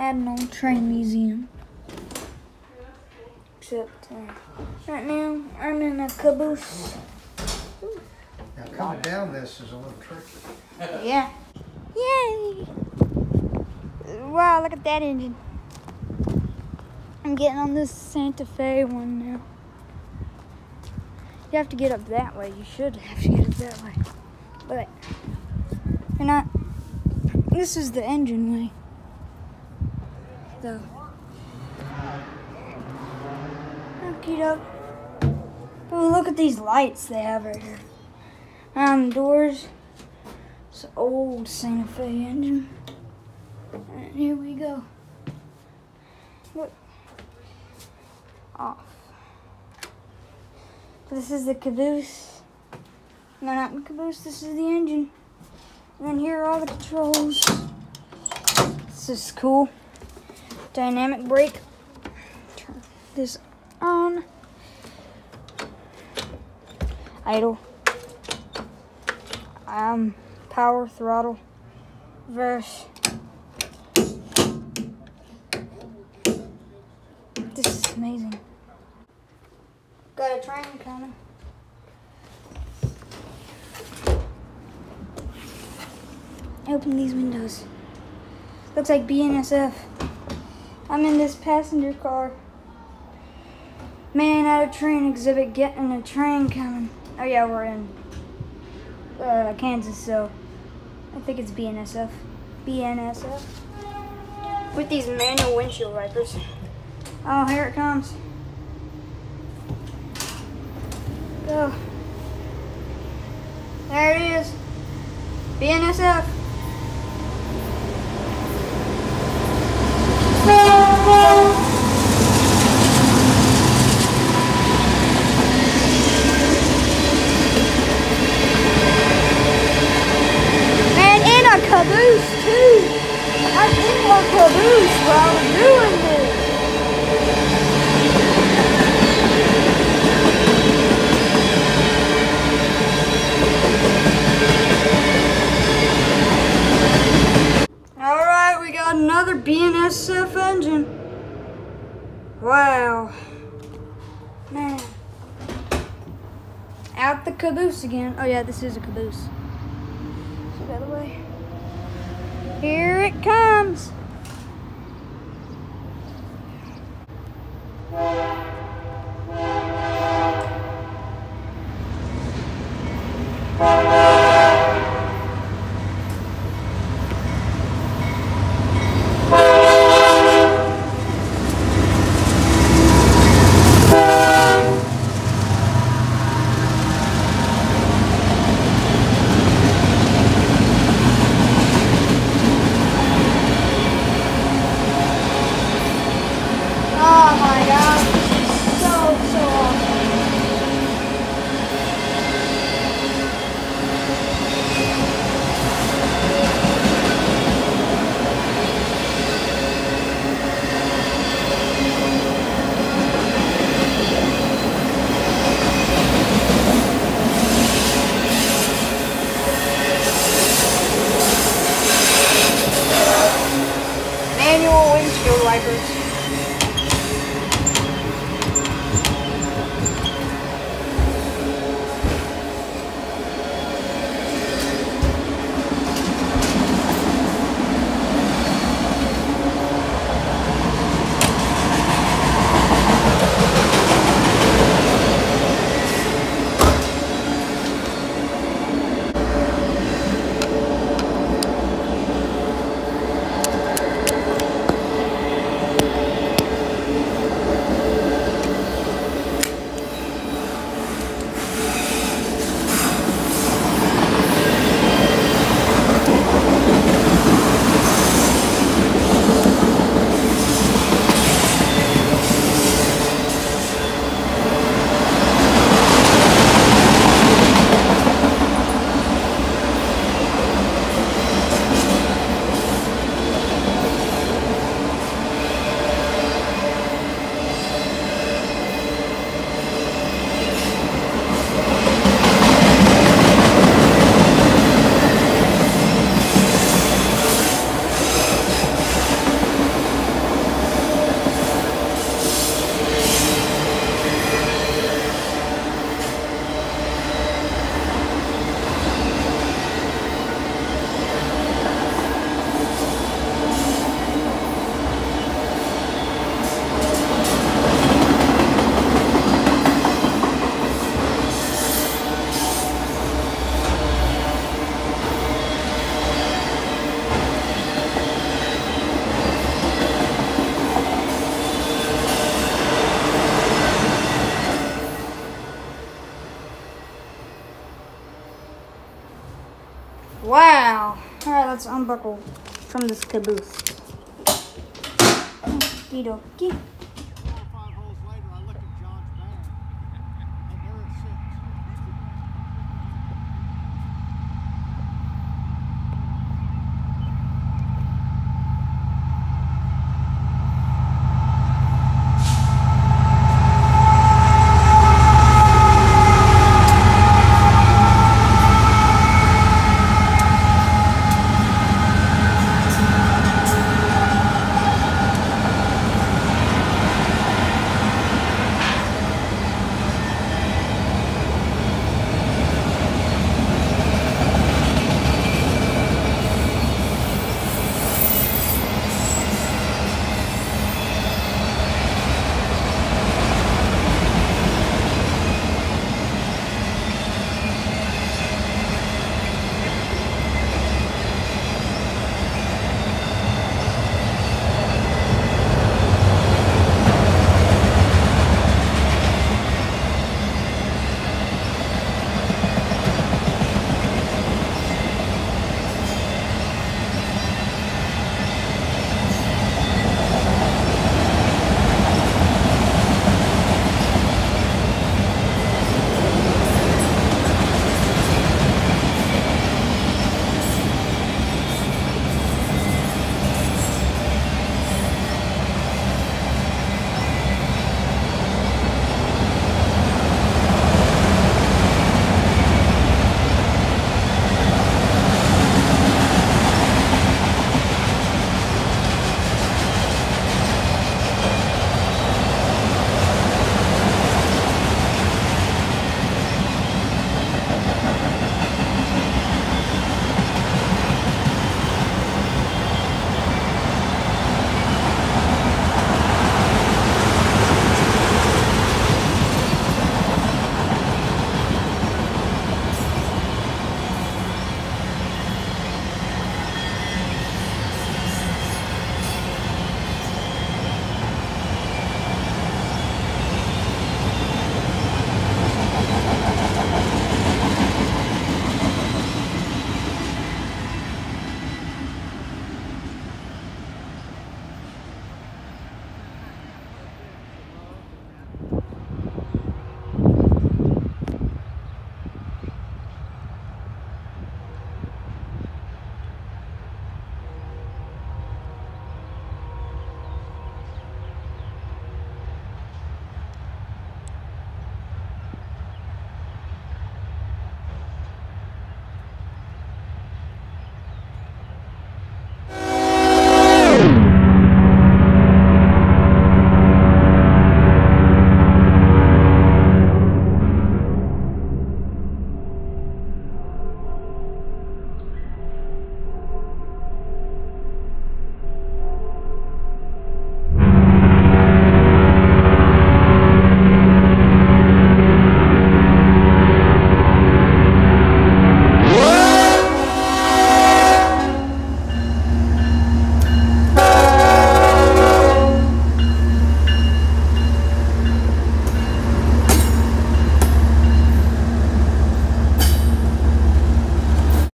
an old train museum. Except right now I'm in a caboose. Now coming down this is a little tricky. Yeah. Yay! Wow, look at that engine. I'm getting on this Santa Fe one now. You have to get up that way. You should have to get up that way. But you're not. This is the engine way. Though. Okie doke. Oh, look at these lights they have right here. Doors. It's an old Santa Fe engine. And here we go. Look. Off. This is the caboose. No, not the caboose. This is the engine. And then here are all the controls. This is cool. Dynamic brake. Turn this on. Idle. Power, throttle, reverse. This is amazing. Got a train coming. Open these windows. Looks like BNSF. I'm in this passenger car. Man at a train exhibit, getting a train coming. Oh yeah, we're in Kansas, so I think it's BNSF. BNSF. With these manual windshield wipers. Oh, here it comes. Go. There it is. BNSF. Caboose too. I'm in my caboose while I'm doing this. Alright, we got another BNSF engine. Wow. Man. Out the caboose again. Oh yeah, this is a caboose. So by the way. Here it comes. Oh my God, this is so awesome. Manual windshield wipers. let's unbuckle from this caboose. Okie dokie.